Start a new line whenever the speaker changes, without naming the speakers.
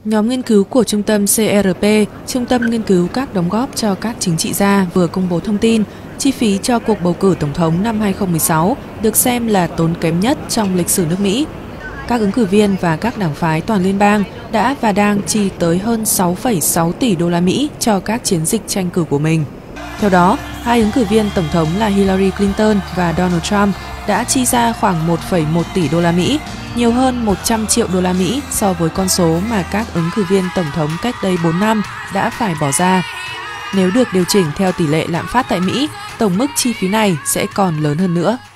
Nhóm nghiên cứu của Trung tâm CRP, Trung tâm nghiên cứu các đóng góp cho các chính trị gia vừa công bố thông tin chi phí cho cuộc bầu cử tổng thống năm 2016 được xem là tốn kém nhất trong lịch sử nước Mỹ. Các ứng cử viên và các đảng phái toàn liên bang đã và đang chi tới hơn 6,6 tỷ đô la Mỹ cho các chiến dịch tranh cử của mình. Theo đó, hai ứng cử viên tổng thống là Hillary Clinton và Donald Trump đã chi ra khoảng 1,1 tỷ đô la Mỹ, nhiều hơn 100 triệu đô la Mỹ so với con số mà các ứng cử viên tổng thống cách đây 4 năm đã phải bỏ ra. Nếu được điều chỉnh theo tỷ lệ lạm phát tại Mỹ, tổng mức chi phí này sẽ còn lớn hơn nữa.